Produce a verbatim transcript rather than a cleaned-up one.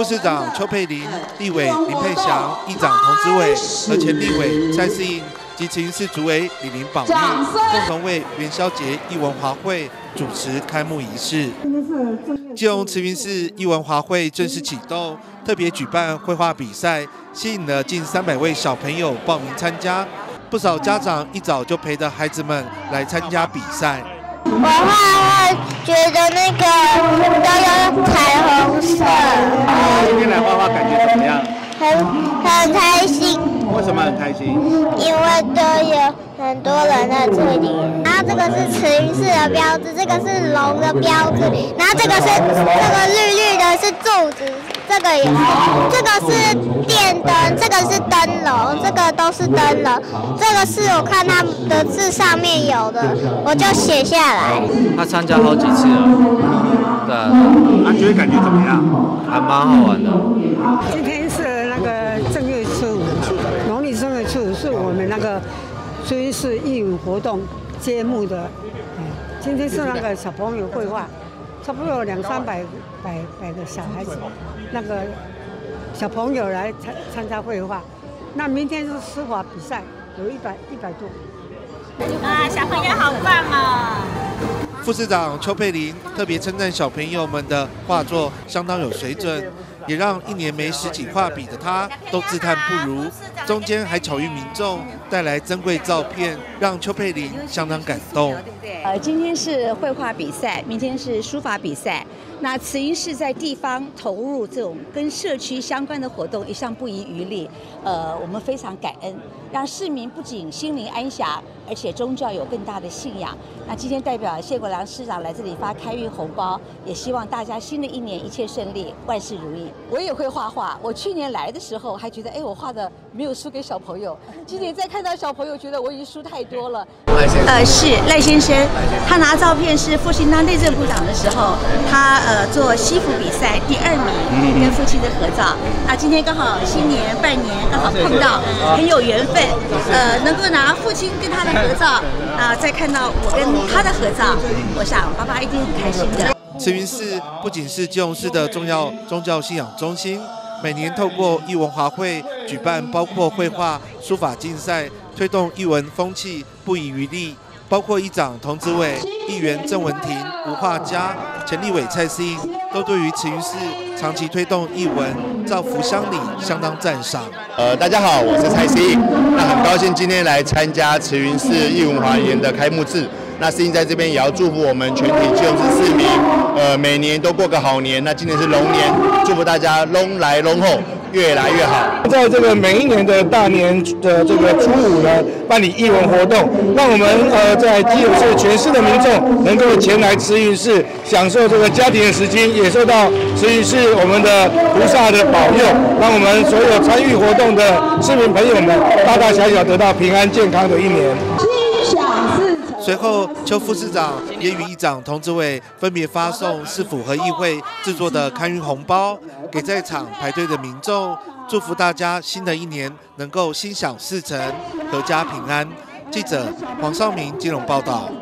市长邱佩玲、立委林佩祥、议长童子伟和前立委蔡世应及慈云寺主委李林宝玉共同为元宵节艺文华会主持开幕仪式。基隆慈云寺艺文华会正式启动，特别举办绘画比赛，吸引了近三百位小朋友报名参加。不少家长一早就陪着孩子们来参加比赛。 我画画觉得那个都有彩虹色。 今天来画画感觉怎么样？ 很很开心。 为什么很开心？ 因为都有很多人在这里。然后这个是慈云寺的标志，这个是龙的标志，然后这个是这个绿绿的是柱子，这个也是，这个是电灯，这个是灯笼，这个都是灯笼。这个是我看他们的字上面有的，我就写下来。 他参加好几次了，对啊， 他觉得感觉怎么样？ 还蛮好玩的。 今天是那个正月初五，农历正月初五是我们那个慈云寺艺文活动揭幕的。今天是那个小朋友绘画，差不多有两三百百百个小孩子，那个小朋友来参参加绘画。那明天是书法比赛，有一百一百多。 啊，小朋友好棒哦！ 副市长邱佩玲特别称赞小朋友们的画作相当有水准，也让一年没拾起画笔的他都自叹不如。中间还巧遇民众带来珍贵照片，让邱佩玲相当感动。 呃，今天是绘画比赛，明天是书法比赛。那慈云寺在地方投入这种跟社区相关的活动，一向不遗余力。呃，我们非常感恩，让市民不仅心灵安详，而且宗教有更大的信仰。那今天代表谢国良市长来这里发开运红包，也希望大家新的一年一切顺利，万事如意。我也会画画，我去年来的时候还觉得，哎，我画的没有输给小朋友。今年再看到小朋友，觉得我已经输太多了。呃，是赖先生，他拿照片是父亲当内政部长的时候，他呃做西服比赛第二名，跟父亲的合照。那今天刚好新年拜年，刚好碰到，很有缘分。呃，能够拿父亲跟他的合照，啊、呃，再看到我跟他的合照，我想爸爸一定很开心的。 慈云寺不仅是基隆市的重要宗教信仰中心，每年透过艺文华会举办包括绘画、书法竞赛，推动艺文风气不遗余力。包括议长童子伟、议员郑文婷、吴画家、前立委蔡世应，都对于慈云寺长期推动艺文、造福乡里相当赞赏。 呃，大家好，我是蔡世应，那很高兴今天来参加慈云寺艺文华园的开幕式。那世应在这边也要祝福我们全体基隆市市民，呃，每年都过个好年。那今年是龙年，祝福大家龙来龙后，越来越好。 在这个每一年的大年的这个初五呢，办理艺文活动，让我们呃在基隆市全市的民众能够前来慈云寺享受这个家庭的时间，也受到慈云寺我们的菩萨的保佑，让我们所有参与活动的市民朋友们大大小小得到平安健康的一年。 随后，邱副市长也与议长童子伟分别发送市府和议会制作的开运红包给在场排队的民众，祝福大家新的一年能够心想事成，阖家平安。记者黄少明基隆报道。